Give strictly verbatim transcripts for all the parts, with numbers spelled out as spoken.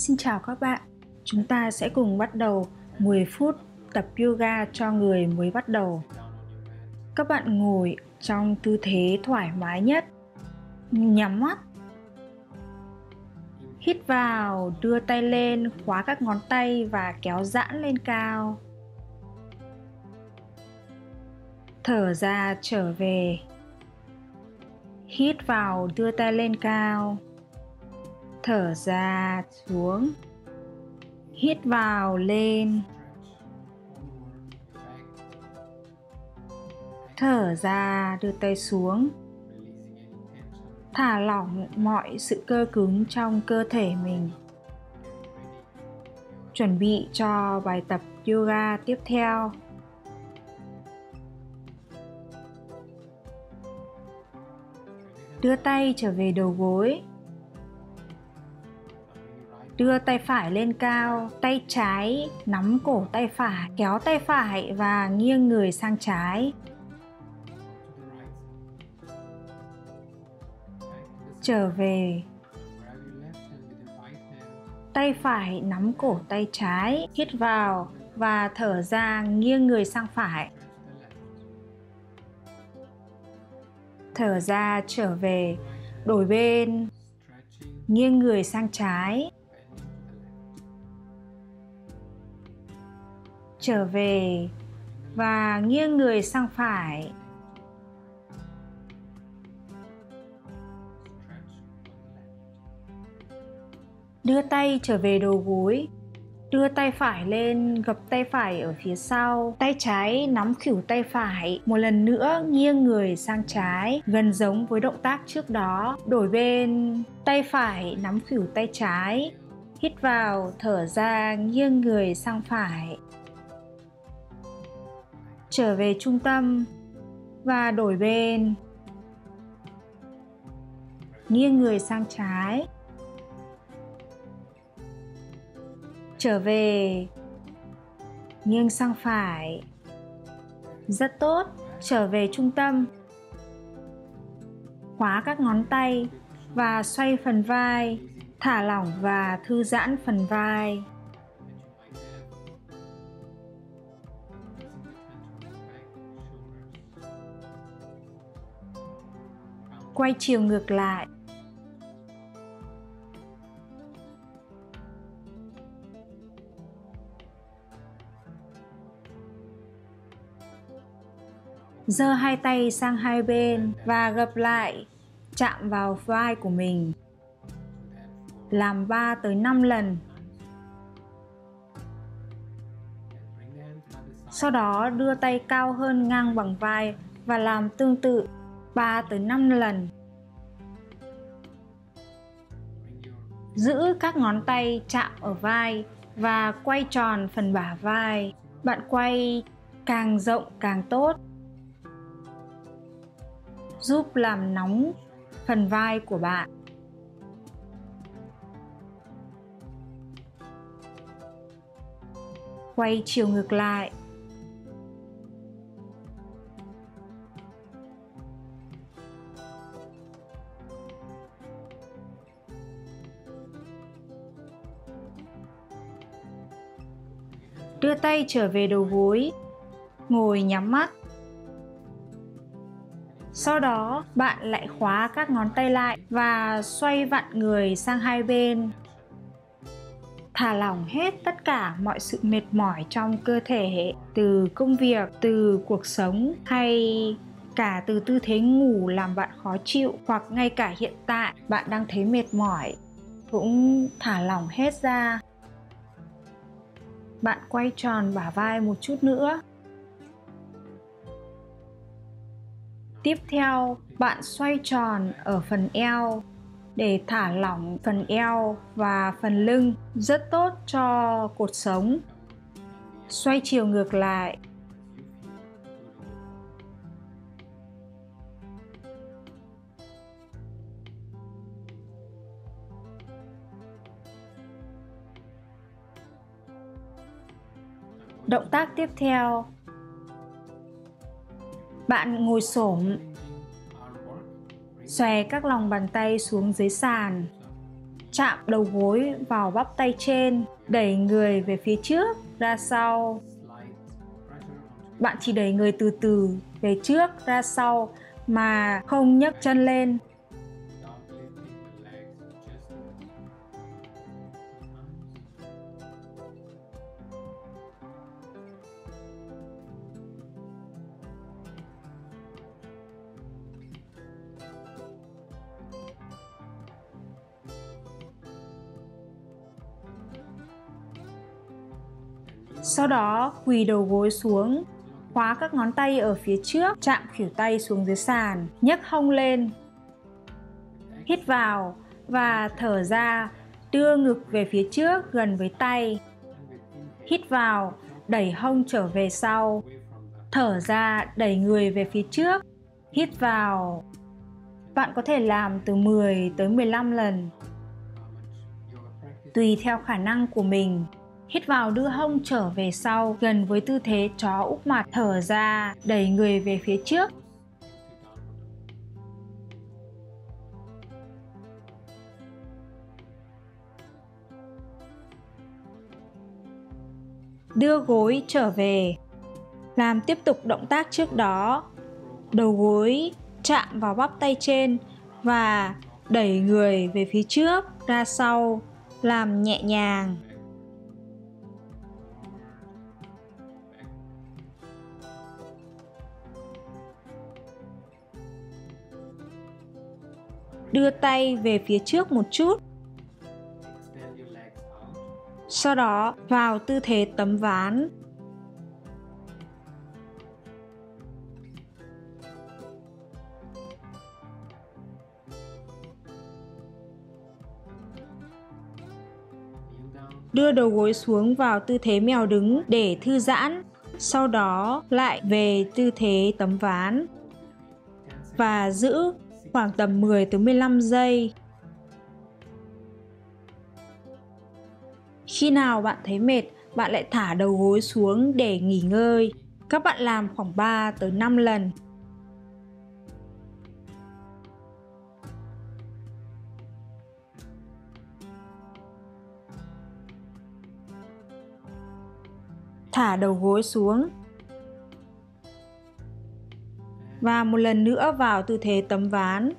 Xin chào các bạn. Chúng ta sẽ cùng bắt đầu mười phút tập yoga cho người mới bắt đầu. Các bạn ngồi trong tư thế thoải mái nhất. Nhắm mắt. Hít vào, đưa tay lên, khóa các ngón tay và kéo giãn lên cao. Thở ra trở về. Hít vào, đưa tay lên cao. Thở ra xuống. Hít vào lên. Thở ra, đưa tay xuống. Thả lỏng mọi sự cơ cứng trong cơ thể mình. Chuẩn bị cho bài tập yoga tiếp theo. Đưa tay trở về đầu gối. Đưa tay phải lên cao, tay trái nắm cổ tay phải, kéo tay phải và nghiêng người sang trái. Trở về. Tay phải nắm cổ tay trái, hít vào và thở ra, nghiêng người sang phải. Thở ra trở về, đổi bên, nghiêng người sang trái. Trở về và nghiêng người sang phải. Đưa tay trở về đầu gối. Đưa tay phải lên, gập tay phải ở phía sau. Tay trái nắm khuỷu tay phải. Một lần nữa nghiêng người sang trái, gần giống với động tác trước đó. Đổi bên, tay phải nắm khuỷu tay trái. Hít vào, thở ra, nghiêng người sang phải. Trở về trung tâm và đổi bên. Nghiêng người sang trái. Trở về, nghiêng sang phải. Rất tốt. Trở về trung tâm. Khóa các ngón tay và xoay phần vai, thả lỏng và thư giãn phần vai. Quay chiều ngược lại. Giơ hai tay sang hai bên và gập lại, chạm vào vai của mình. Làm ba tới năm lần. Sau đó đưa tay cao hơn ngang bằng vai và làm tương tự ba tới năm lần. Giữ các ngón tay chạm ở vai và quay tròn phần bả vai. Bạn quay càng rộng càng tốt, giúp làm nóng phần vai của bạn. Quay chiều ngược lại. Đưa tay trở về đầu gối, ngồi nhắm mắt. Sau đó, bạn lại khóa các ngón tay lại và xoay vặn người sang hai bên. Thả lỏng hết tất cả mọi sự mệt mỏi trong cơ thể, từ công việc, từ cuộc sống hay cả từ tư thế ngủ làm bạn khó chịu, hoặc ngay cả hiện tại bạn đang thấy mệt mỏi. Cũng thả lỏng hết ra. Bạn quay tròn bả vai một chút nữa. Tiếp theo, bạn xoay tròn ở phần eo để thả lỏng phần eo và phần lưng, rất tốt cho cột sống. Xoay chiều ngược lại. Động tác tiếp theo, bạn ngồi xổm, xòe các lòng bàn tay xuống dưới sàn, chạm đầu gối vào bắp tay trên, đẩy người về phía trước, ra sau. Bạn chỉ đẩy người từ từ về trước, ra sau mà không nhấc chân lên. Sau đó quỳ đầu gối xuống, khóa các ngón tay ở phía trước, chạm khuỷu tay xuống dưới sàn, nhấc hông lên. Hít vào và thở ra, đưa ngực về phía trước gần với tay. Hít vào, đẩy hông trở về sau. Thở ra, đẩy người về phía trước. Hít vào. Bạn có thể làm từ mười tới mười lăm lần, tùy theo khả năng của mình. Hít vào, đưa hông trở về sau gần với tư thế chó úp mặt. Thở ra, đẩy người về phía trước. Đưa gối trở về. Làm tiếp tục động tác trước đó. Đầu gối chạm vào bắp tay trên và đẩy người về phía trước, ra sau, làm nhẹ nhàng. Đưa tay về phía trước một chút. Sau đó vào tư thế tấm ván. Đưa đầu gối xuống vào tư thế mèo đứng để thư giãn. Sau đó lại về tư thế tấm ván. Và giữ khoảng tầm mười tới mười lăm giây. Khi nào bạn thấy mệt, bạn lại thả đầu gối xuống để nghỉ ngơi. Các bạn làm khoảng ba tới năm lần. Thả đầu gối xuống. Và một lần nữa vào tư thế tấm ván.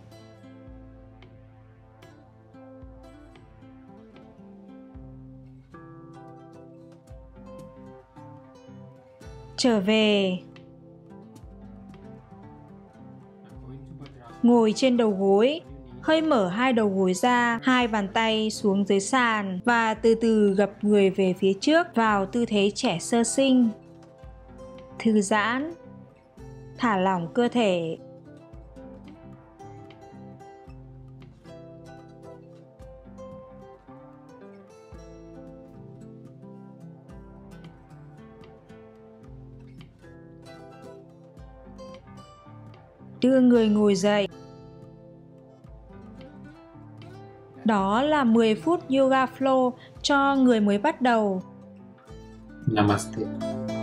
Trở về. Ngồi trên đầu gối. Hơi mở hai đầu gối ra, hai bàn tay xuống dưới sàn và từ từ gập người về phía trước vào tư thế trẻ sơ sinh. Thư giãn. Thả lỏng cơ thể. Đưa người ngồi dậy. Đó là mười phút yoga flow cho người mới bắt đầu. Namaste.